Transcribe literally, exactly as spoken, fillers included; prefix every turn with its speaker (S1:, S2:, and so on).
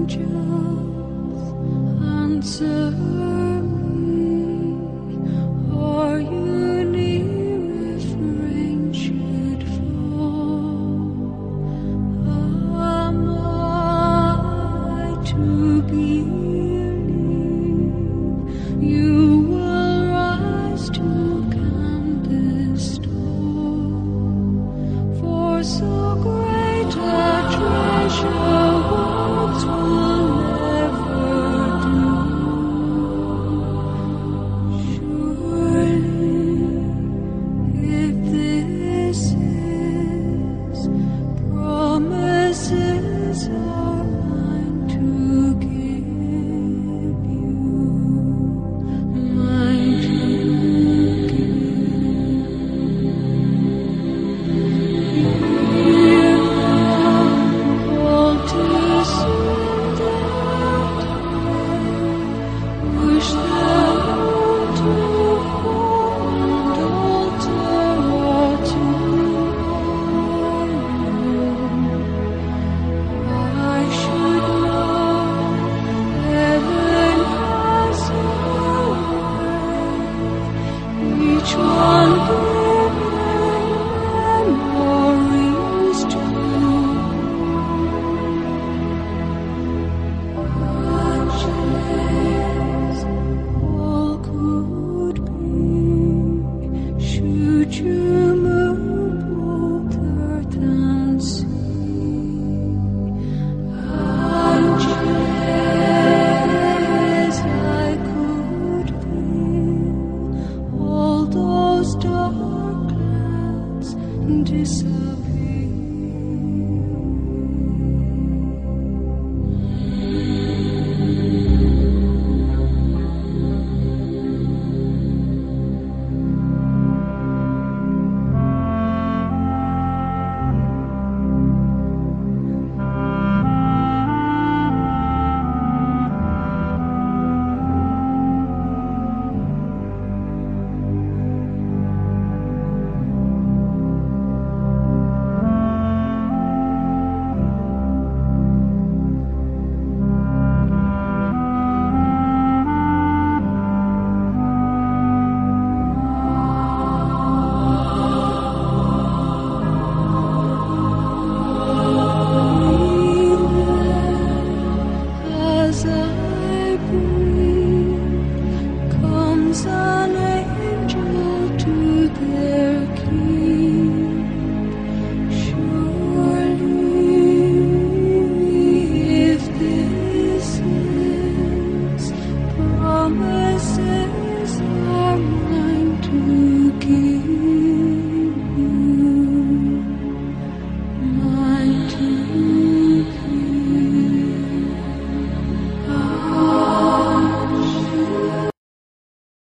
S1: Answer me, are you near if rain should fall? Am I to believe you will rise to calm this storm? For so great a treasure words will never do. Surely, if this is promises are mine to give you, mine to give. All too soon that wish the moon to fall and alter our tomorrow. I should know heaven has a way, each one giving memories to. As all could be, should you move both earth and sea, and as I could feel all those dark clouds disappear. As I